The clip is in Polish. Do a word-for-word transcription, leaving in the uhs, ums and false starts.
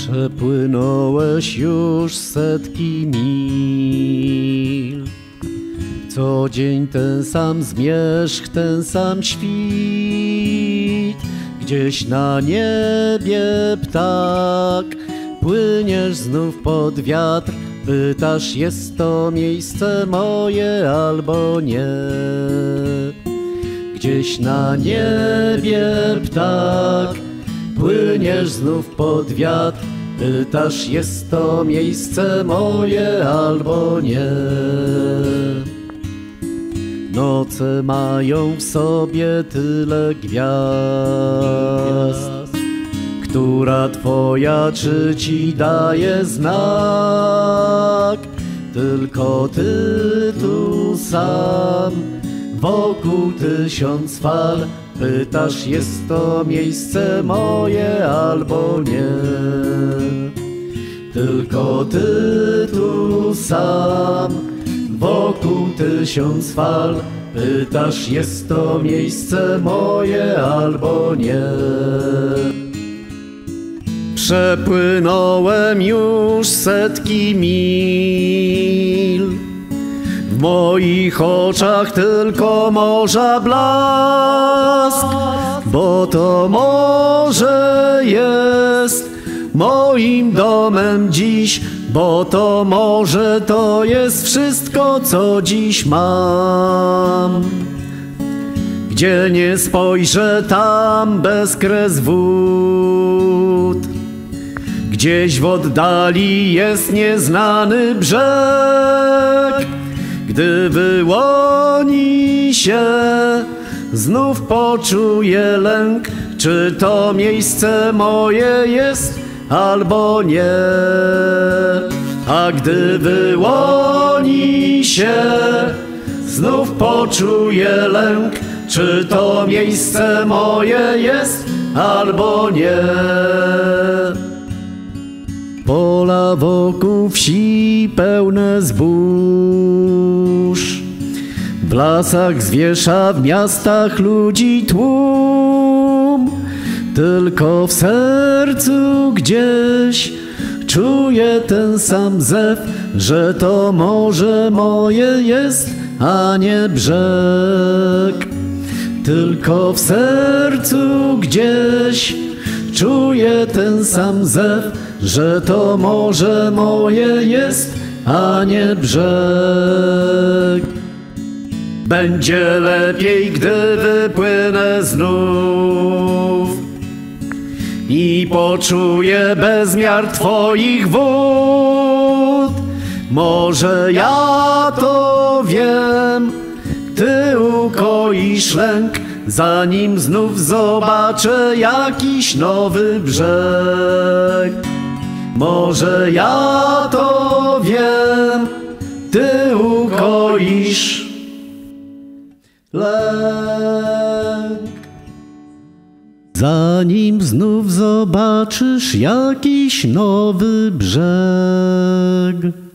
Przepłynąłeś już setki mil, co dzień ten sam zmierzch, ten sam świt. Gdzieś na niebie ptak, płyniesz znów pod wiatr, pytasz, jest to miejsce moje albo nie. Gdzieś na niebie ptak, płyniesz znów pod wiatr, pytasz, jest to miejsce moje albo nie. Noce mają w sobie tyle gwiazd, która twoja czy ci daje znak. Tylko ty tu sam, wokół tysiąc fal, pytasz, jest to miejsce moje albo nie. Tylko ty tu sam, wokół tysiąc fal, pytasz, jest to miejsce moje albo nie. Przepłynąłem już setki mil, w moich oczach tylko morza blask, bo to morze jest moim domem dziś, bo to morze to jest wszystko, co dziś mam. Gdzie nie spojrzę, tam bezkres wód, gdzieś w oddali jest nieznany brzeg. Gdy wyłoni się, znów poczuję lęk, czy to miejsce moje jest albo nie. A gdy wyłoni się, znów poczuję lęk, czy to miejsce moje jest albo nie. Pola wokół wsi pełne zbóż, w lasach zwierza, w miastach ludzi tłum. Tylko w sercu gdzieś czuję ten sam zew, że to morze moje jest, a nie brzeg. Tylko w sercu gdzieś czuję ten sam zew, że to morze moje jest, a nie brzeg. Będzie lepiej, gdy wypłynę znów i poczuję bezmiar twoich wód. Może ja to wiem, ty ukoisz lęk, zanim znów zobaczę jakiś nowy brzeg. Może ja to wiem, ty ukoisz lęk, zanim znów zobaczysz jakiś nowy brzeg.